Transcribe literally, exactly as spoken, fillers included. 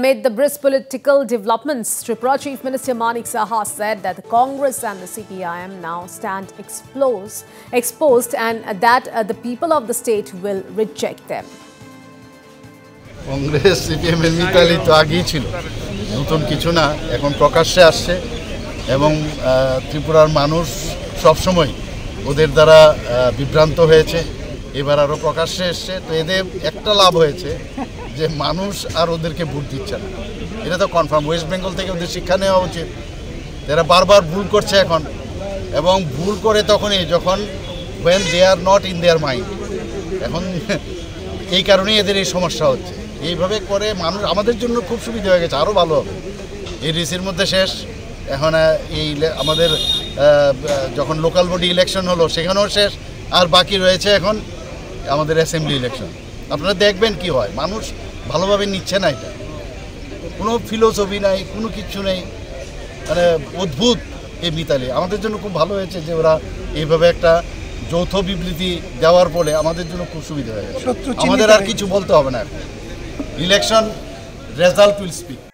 Amid the brisk political developments, Tripura Chief Minister Manik Saha said that the Congress and the C P I M now stand exposed, exposed and that uh, the people of the state will reject them. Congress C P I M এর মিতালি তো আগেই ছিল, নতুন কিছু না, এখন প্রকাশ্যে আসছে এবং ত্রিপুরার মানুষ সবসময় ওদের দ্বারা বিভ্রান্ত হয়েছে, এবার আরও প্রকাশ্যে এসছে। তো এদের একটা লাভ হয়েছে যে মানুষ আর ওদেরকে ভোট দিচ্ছে না, এটা তো কনফার্ম। ওয়েস্ট বেঙ্গল থেকে ওদের শিক্ষা নেওয়া উচিত। এরা বারবার ভুল করছে এখন, এবং ভুল করে তখনই যখন when they are not in their mind। এখন এই কারণেই এদের এই সমস্যা হচ্ছে। এইভাবে করে মানুষ আমাদের জন্য খুব সুবিধা হয়ে গেছে, আরও ভালো হবে। এই রিসির মধ্যে শেষ, এখন এই আমাদের যখন লোকাল বডি ইলেকশন হলো সেখানেও শেষ, আর বাকি রয়েছে এখন আমাদের অ্যাসেম্বলি ইলেকশন। আপনারা দেখবেন কি হয়, মানুষ ভালোভাবে নিচ্ছে না, এটা কোনো ফিলোসফি নাই, কোনো কিছু নেই, মানে অদ্ভুত এই মিতালি। আমাদের জন্য খুব ভালো হয়েছে যে ওরা এইভাবে একটা যৌথ বিবৃতি দেওয়ার ফলে আমাদের জন্য খুব সুবিধা হয়ে গেছে। আমাদের আর কিছু বলতে হবে না, ইলেকশন রেজাল্ট উইল স্পিক।